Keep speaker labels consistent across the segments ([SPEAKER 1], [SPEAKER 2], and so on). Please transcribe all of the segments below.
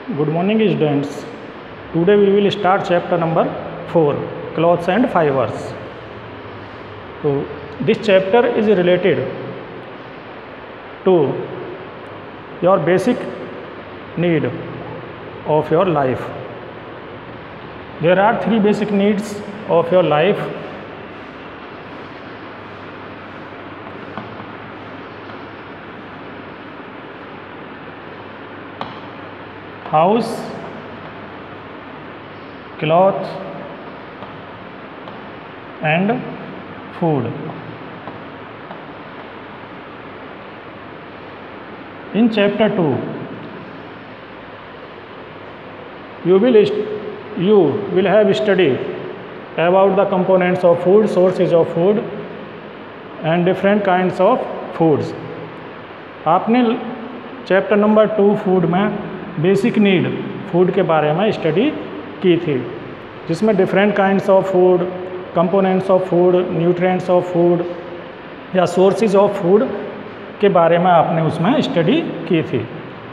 [SPEAKER 1] Good morning, students. Today we will start chapter number 4, clothes and fibers. So this chapter is related to your basic need of your life. There are 3 basic needs of your life. House, cloth and food. In chapter 2, you will have studied about the components of food, sources of food and different kinds of foods. आपने chapter number 2 food में basic need food के बारे में study की थी, जिसमें different kinds of food, components of food, nutrients of food या sources of food के बारे में आपने उसमें स्टडी की थी.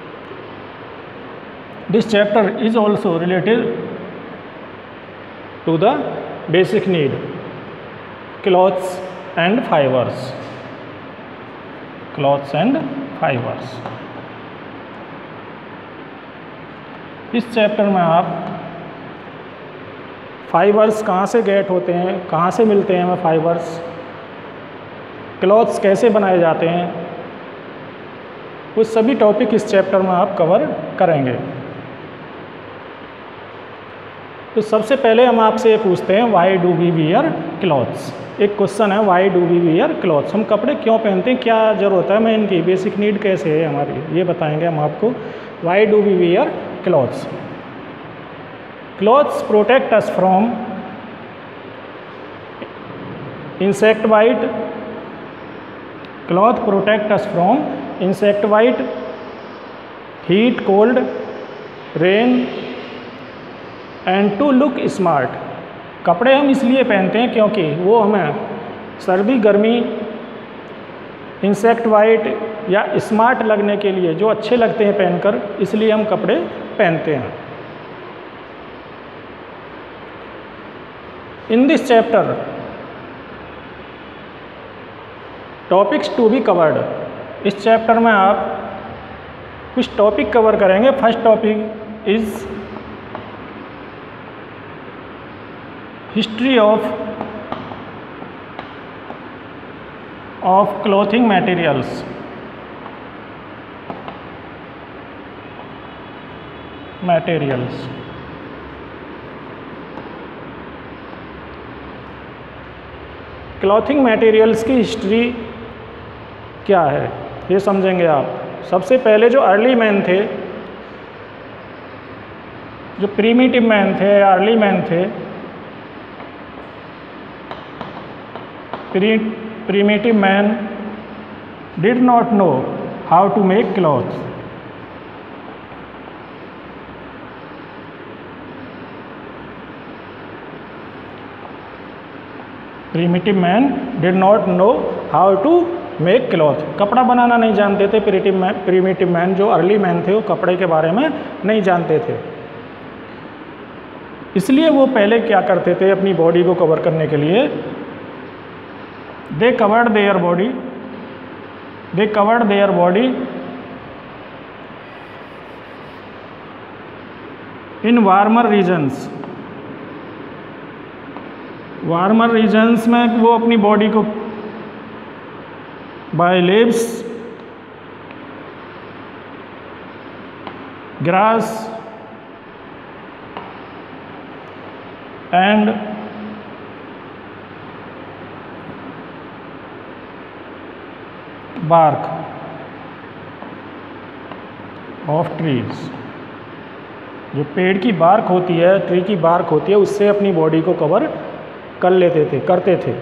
[SPEAKER 1] This chapter is also related to the basic need clothes and fibres. Clothes and fibres. इस चैप्टर में आप फाइबर्स कहाँ से गेट होते हैं, कहाँ से मिलते हैं हमें फाइबर्स, क्लॉथ्स कैसे बनाए जाते हैं, वो सभी टॉपिक इस चैप्टर में आप कवर करेंगे. तो सबसे पहले हम आपसे ये पूछते हैं, why do we wear clothes. एक क्वेश्चन है, why do we wear clothes. हम कपड़े क्यों पहनते हैं, क्या ज़रूरत है हमें इनकी, बेसिक नीड कैसे है हमारी, ये बताएंगे हम आपको. Why do we wear clothes. Clothes protect us from insect bite. Cloth protect us from insect bite, heat, cold, rain and to look smart. कपड़े हम इसलिए पहनते हैं क्योंकि वो हमें सर्दी, गर्मी, इंसेक्ट बाइट या स्मार्ट लगने के लिए, जो अच्छे लगते हैं पहनकर, इसलिए हम कपड़े पहनते हैं. In this chapter topics to be covered. इस चैप्टर में आप कुछ टॉपिक कवर करेंगे. First topic is history of clothing materials. Clothing materials की हिस्ट्री क्या है ये समझेंगे आप. सबसे पहले जो अर्ली मैन थे, जो प्रीमिटिव मैन थे, अर्ली मैन थे, primitive man did not know how to make clothes. Primitive man did not know how to make cloth. कपड़ा बनाना नहीं जानते थे. प्रीमिटिव मैन जो अर्ली मैन थे, वो कपड़े के बारे में नहीं जानते थे. इसलिए वो पहले क्या करते थे, अपनी बॉडी को कवर करने के लिए they covered their body in warmer regions. में वो अपनी बॉडी को by leaves, grass and bark of trees. जो पेड़ की बार्क होती है, ट्री की बार्क होती है, उससे अपनी बॉडी को कवर करते थे.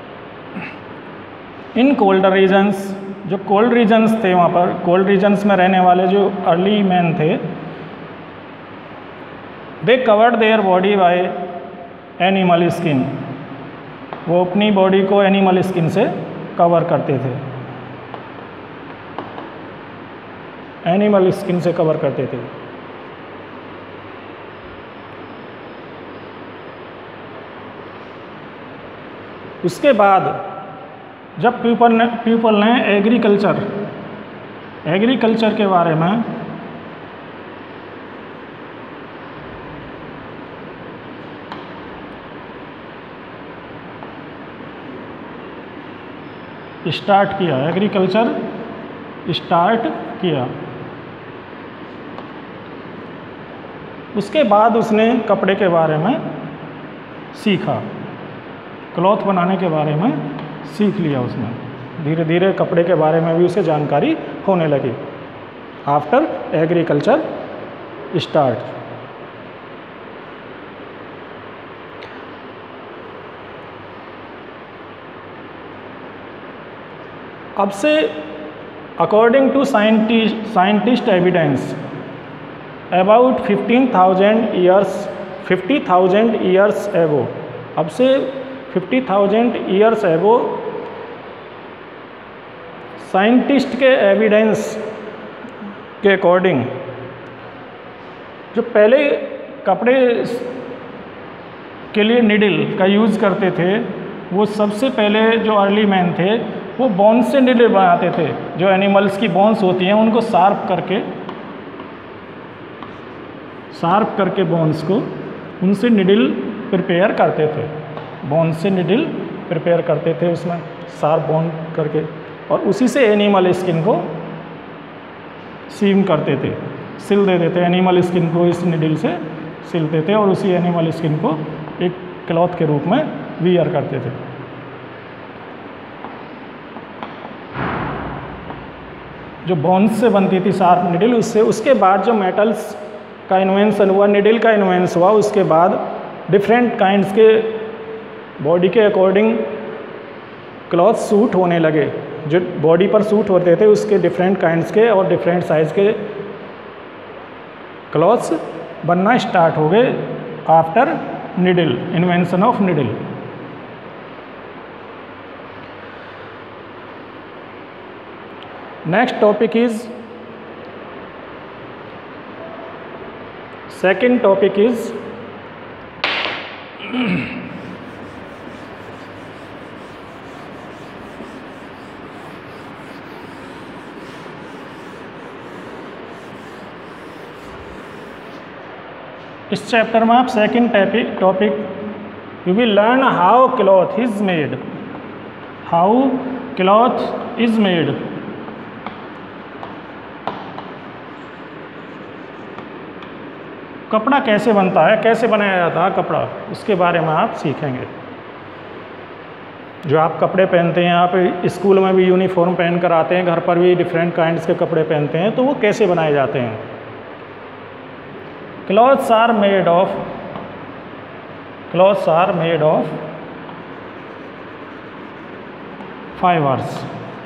[SPEAKER 1] इन कोल्डर रीजन्स, जो कोल्ड रीजन्स थे, वहाँ पर कोल्ड रीजन्स में रहने वाले जो अर्ली मैन थे, they covered their body by animal skin. वो अपनी बॉडी को एनिमल स्किन से कवर करते थे. एनिमल स्किन से कवर करते थे. उसके बाद जब पीपल ने एग्रीकल्चर के बारे में स्टार्ट किया, उसके बाद उसने कपड़े के बारे में सीखा, क्लॉथ बनाने के बारे में सीख लिया उसने। धीरे धीरे कपड़े के बारे में भी उसे जानकारी होने लगी। After agriculture start. अब से according to scientist evidence about 50,000 years ago, अब से 50,000 ईयर्स एगो साइंटिस्ट के एविडेंस के अकॉर्डिंग जो पहले कपड़े के लिए निडल का यूज़ करते थे, वो सबसे पहले जो अर्ली मैन थे वो बोन्स से निडल बनाते थे। जो एनिमल्स की बोन्स होती हैं उनको शार्प करके बोन्स को उनसे निडल प्रिपेयर करते थे, बोन से निडल प्रिपेयर करते थे उसमें शार्प बोन करके, और उसी से एनिमल स्किन को सीम करते थे, सिल देते थे। एनिमल स्किन को इस निडल से सिलते थे और उसी एनिमल स्किन को एक क्लॉथ के रूप में वियर करते थे। जो बोन्स से बनती थी शार्प निडल, उससे उसके बाद जो मेटल्स का इन्वेंशन हुआ, निडल का इन्वेंशन हुआ, उसके बाद डिफरेंट काइंड्स के बॉडी के अकॉर्डिंग क्लॉथ सूट होने लगे। जो बॉडी पर सूट होते थे उसके डिफरेंट काइंड्स के और डिफरेंट साइज़ के क्लॉथ्स बनना स्टार्ट हो गए after needle, invention of needle. Next topic is second topic is इस चैप्टर में आप second topic you will learn how cloth is made, how cloth is made. कपड़ा कैसे बनता है, कैसे बनाया जाता है कपड़ा, उसके बारे में आप सीखेंगे। जो आप कपड़े पहनते हैं, आप स्कूल में भी यूनिफॉर्म पहन कर आते हैं, घर पर भी डिफरेंट काइंड्स के कपड़े पहनते हैं, तो वो कैसे बनाए जाते हैं। Clothes are made of fibres.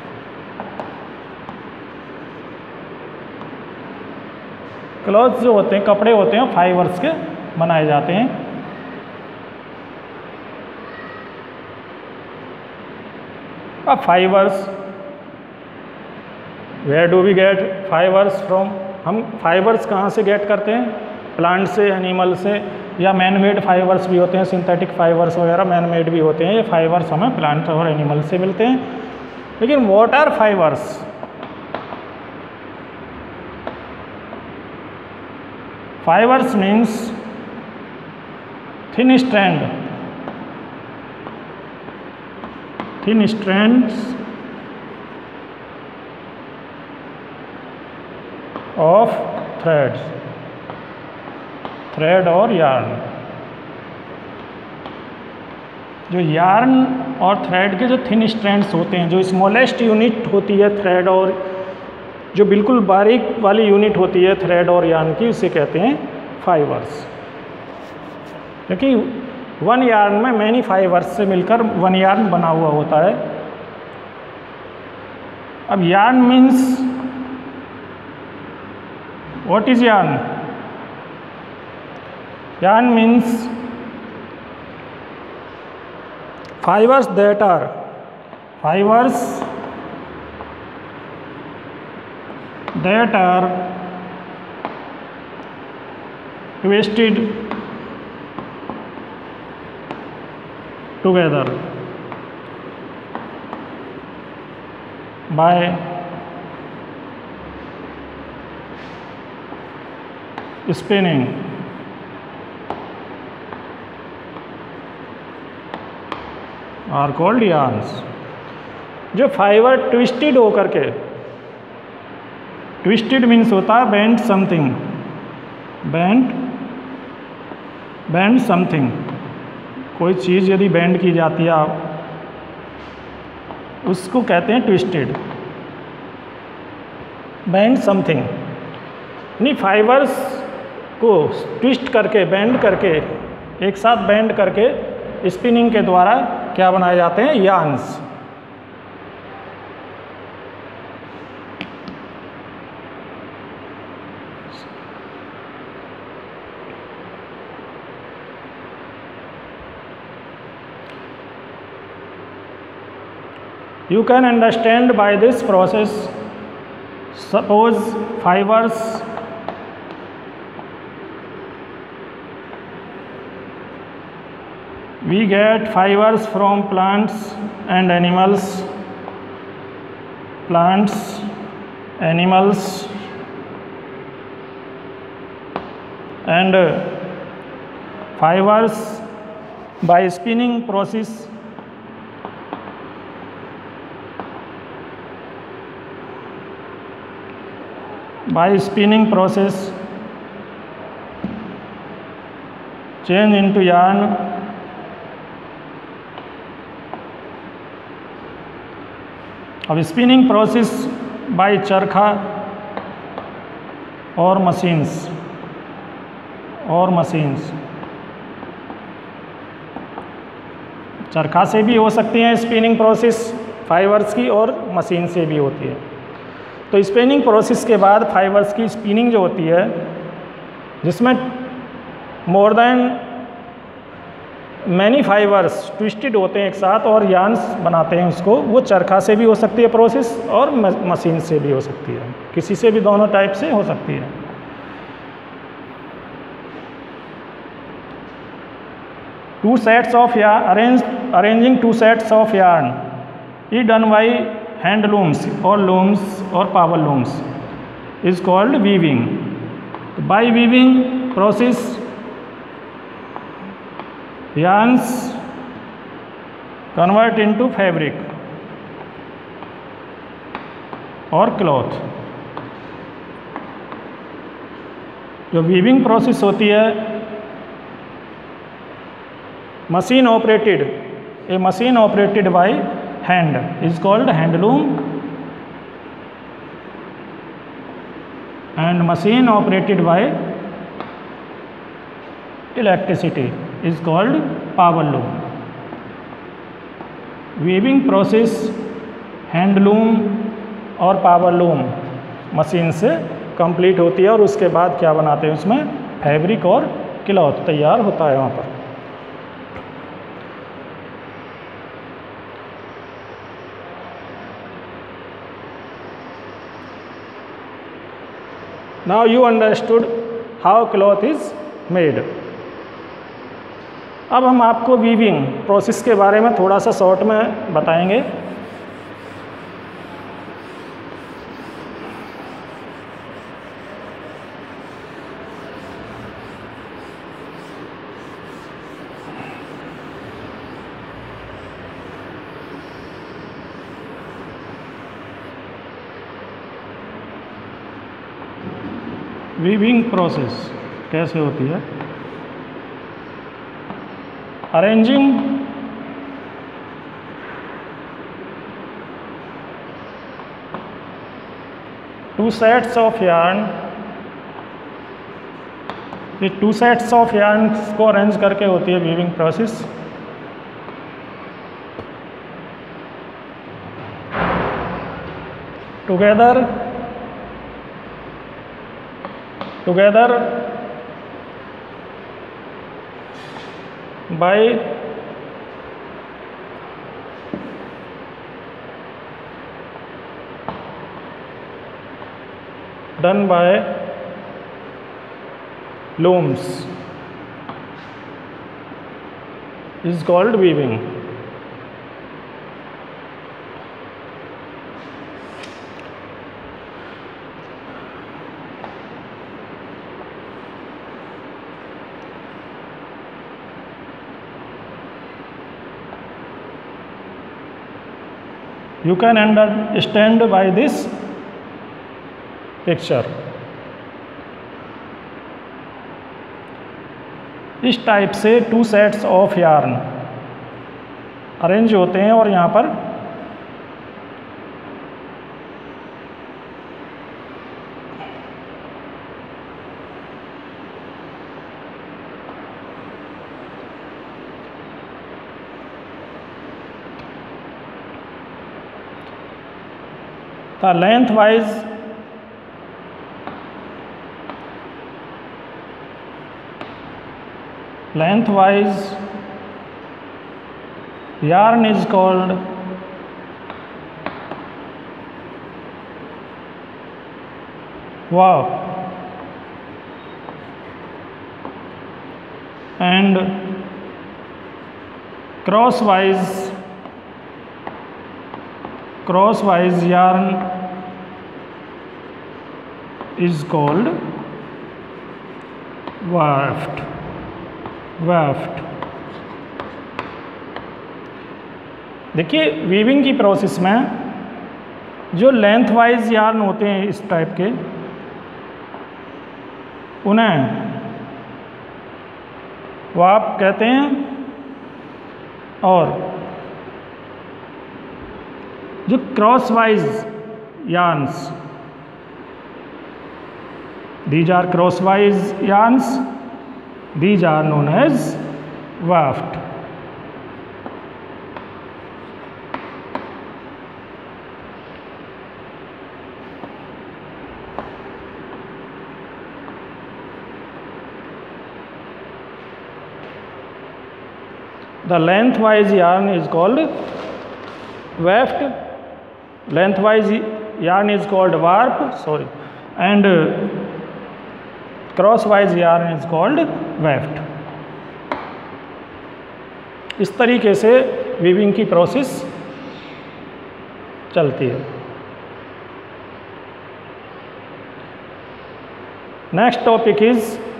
[SPEAKER 1] Clothes जो होते हैं, कपड़े होते हैं, फाइबर्स के बनाए जाते हैं। अब fibres, where do we get fibres from, हम फाइबर्स कहाँ से गेट करते हैं, प्लांट से, एनिमल से, या मैन मेड फाइबर्स भी होते हैं, सिंथेटिक फाइबर्स वगैरह मैन मेड भी होते हैं। ये फाइबर्स हमें प्लांट और एनिमल से मिलते हैं। लेकिन what are fibres? Fibers means thin strands of thread और yarn। जो yarn और thread के जो thin strands होते हैं, जो स्मॉलेस्ट यूनिट होती है थ्रेड और जो बिल्कुल बारीक वाली यूनिट होती है थ्रेड और यार्न की, उसे कहते हैं फाइबर्स। क्योंकि वन यार्न में मैनी फाइबर्स से मिलकर वन यार्न बना हुआ होता है। अब yarn means, what is yarn? Yarn means fibres that are twisted together by spinning are called yarns। जो फाइबर ट्विस्टेड होकर के, ट्विस्टेड मीन्स होता है बेंड समथिंग, बेंड समथिंग, कोई चीज़ यदि बेंड की जाती है आप उसको कहते हैं ट्विस्टेड, बेंड समथिंग। यानी फाइबर्स को ट्विस्ट करके, बेंड करके, एक साथ बेंड करके स्पिनिंग के द्वारा क्या बनाए जाते हैं, yarns. You can understand by this process, suppose fibers we get fibers from plants and animals, and fibers by spinning process change into yarn अब स्पिनिंग प्रोसेस बाय चरखा और मशीन्स चरखा से भी हो सकती हैं स्पिनिंग प्रोसेस फाइबर्स की, और मशीन से भी होती है। तो स्पिनिंग प्रोसेस के बाद फाइबर्स की स्पिनिंग जो होती है, जिसमें more than many fibres twisted होते हैं एक साथ और यार्न्स बनाते हैं उसको, वो चरखा से भी हो सकती है प्रोसेस और मशीन से भी हो सकती है, किसी से भी, दोनों टाइप से हो सकती है। Two sets of yarn, arranging two sets of yarn is done by hand looms और power looms is called weaving. By weaving process yarns convert into fabric और क्लॉथ। जो वीविंग प्रोसेस होती है machine operated, a machine operated by hand is called handloom, and machine operated by electricity is called power loom। Weaving process handloom और power loom machine से complete होती है, और उसके बाद क्या बनाते हैं उसमें, फैब्रिक और क्लॉथ तैयार होता है वहाँ पर। Now you understood how cloth is made. अब हम आपको वीविंग प्रोसेस के बारे में थोड़ा सा शॉर्ट में बताएंगे। वीविंग प्रोसेस कैसे होती है, arranging two sets of yarn, ये टू सेट्स ऑफ yarn को अरेंज करके होती है weaving process. Together by done by looms is called weaving। You can understand by this picture. इस टाइप से 2 sets ऑफ यार्न अरेंज होते हैं और यहाँ पर the lengthwise yarn is called warp, and crosswise yarn is called waft. देखिए weaving की process में जो लेंथ वाइज यार्न होते हैं इस टाइप के, उन्हें वार्प कहते हैं, और जो crosswise yarns, these are crosswise yarns, these are known as waft. The lengthwise yarn is called waft, lengthwise yarn is called warp, and crosswise yarn is called weft. इस तरीके से weaving की process चलती है. Next topic is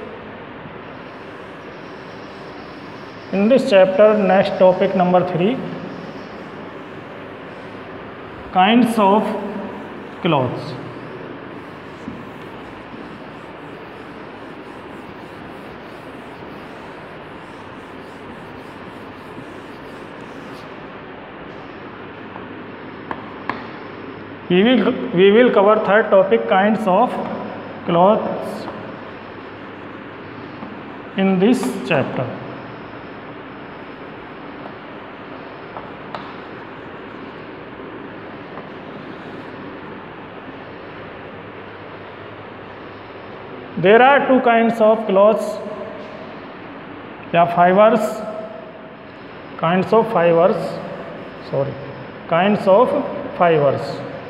[SPEAKER 1] in this chapter, next topic number 3, kinds of cloths. We will cover third topic, kinds of clothes, in this chapter. There are 2 kinds of clothes, fibers, kinds of fibers.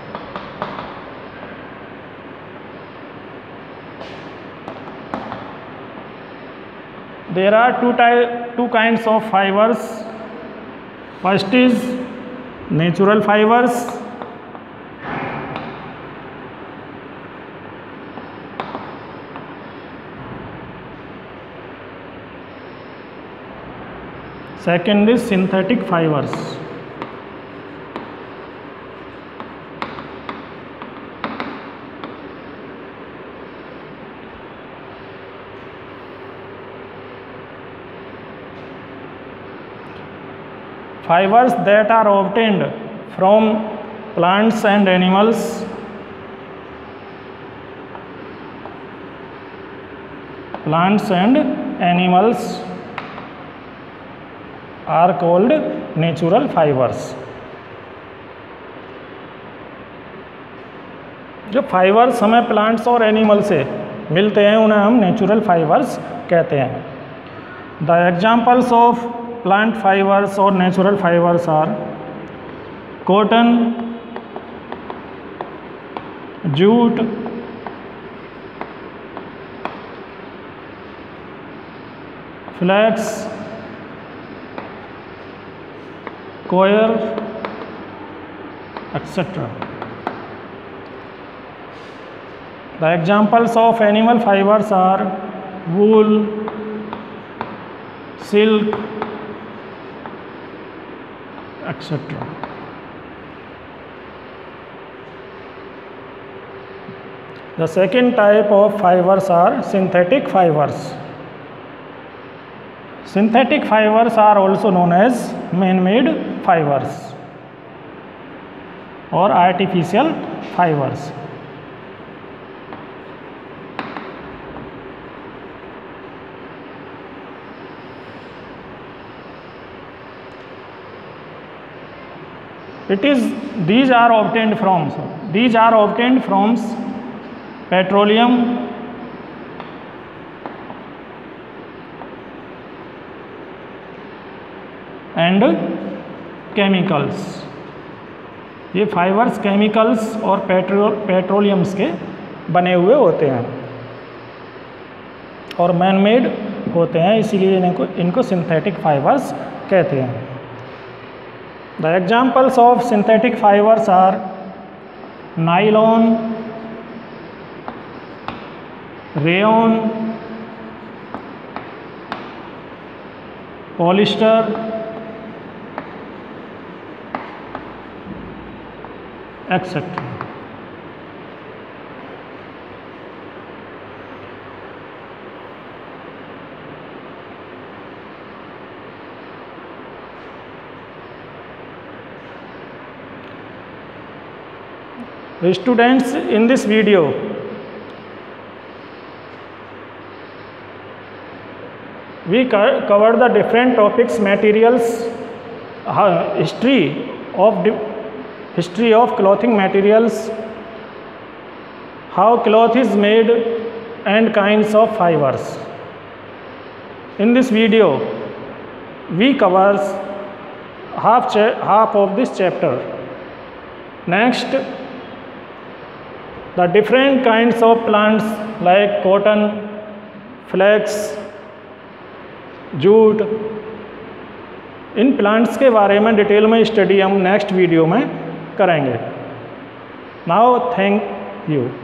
[SPEAKER 1] There are two kinds of fibers. First is natural fibers. Second is synthetic fibers. Fibers that are obtained from plants and animals. Plants and animals are called natural fibers. जो fibres हमें plants और animal से मिलते हैं उन्हें हम natural fibres कहते हैं. The examples of plant fibers or natural fibers are cotton, jute, flax, coir, etc. The examples of animal fibers are wool, silk, etc. The second type of fibers are synthetic fibers. Synthetic fibers are also known as man-made fibers or artificial fibers. These are obtained from petroleum, and chemicals. ये fibres chemicals और petroleums के बने हुए होते हैं और man made होते हैं, इसीलिए इनको सिंथेटिक फाइबर्स कहते हैं. The examples of synthetic fibres are nylon, rayon, polyester, etcetera. Students, in this video we cover the different topics, materials, history of clothing materials, how cloth is made, and kinds of fibers. In this video we covers half of this chapter. Next, the different kinds of plants like cotton, flax, jute, इन plants के बारे में detail में study हम next video में करेंगे. Now thank you.